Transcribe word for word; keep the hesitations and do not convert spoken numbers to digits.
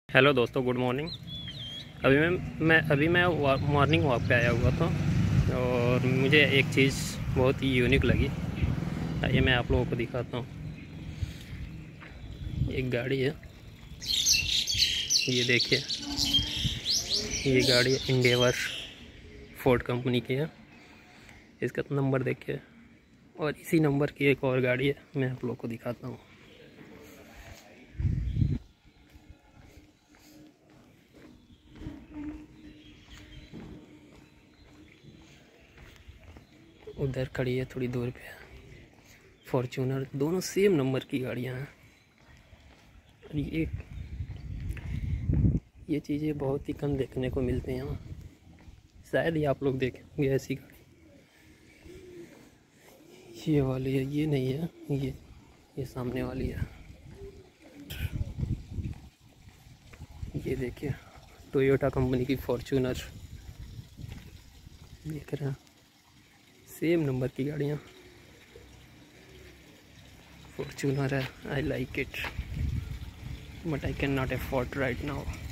Hello दोस्तों, good morning. अभी मैं मैं अभी मैं मॉर्निंग वॉक पे आया हुआ था और मुझे एक चीज़ बहुत ही यूनिक लगी। आइए मैं आप लोगों को दिखाता हूँ। एक गाड़ी है, ये देखिए, ये गाड़ी इंडेवर फोर्ड कंपनी की है। इसका नंबर देखिए, और इसी नंबर की एक और गाड़ी है, मैं आप लोगों को दिखाता हूँ। उधर खड़ी है थोड़ी दूर पे फॉर्च्यूनर, दोनों सेम नंबर की गाड़ियाँ हैं। ये ये चीज़ें बहुत ही कम देखने को मिलती हैं, शायद ही आप लोग देखेंगे ऐसी गाड़ी। ये वाली है, ये नहीं है, ये ये सामने वाली है। ये देखिए, टोयोटा कंपनी की फॉर्च्यूनर, देख रहे हैं, सेम नंबर की गाड़ियाँ। फॉर्च्यूनर है, I like it but I can not afford right now.